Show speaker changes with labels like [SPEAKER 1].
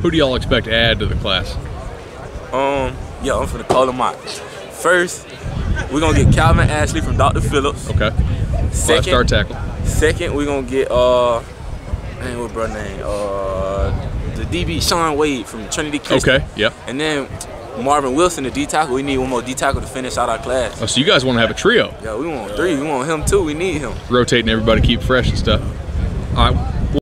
[SPEAKER 1] Who do y'all expect to add to the class?
[SPEAKER 2] Yeah, I'm finna call them out. First, we're gonna get Calvin Ashley from Dr. Phillips.
[SPEAKER 1] Okay. Five-star tackle.
[SPEAKER 2] Second, we're gonna get what bro name? The DB Sean Wade from Trinity Christian.
[SPEAKER 1] Okay. Yep.
[SPEAKER 2] And then Marvin Wilson, the D tackle. We need one more D tackle to finish out our class.
[SPEAKER 1] Oh, so you guys want to have a trio?
[SPEAKER 2] Yeah, we want 3. We want him too. We need him.
[SPEAKER 1] Rotating everybody, keep fresh and stuff. All right.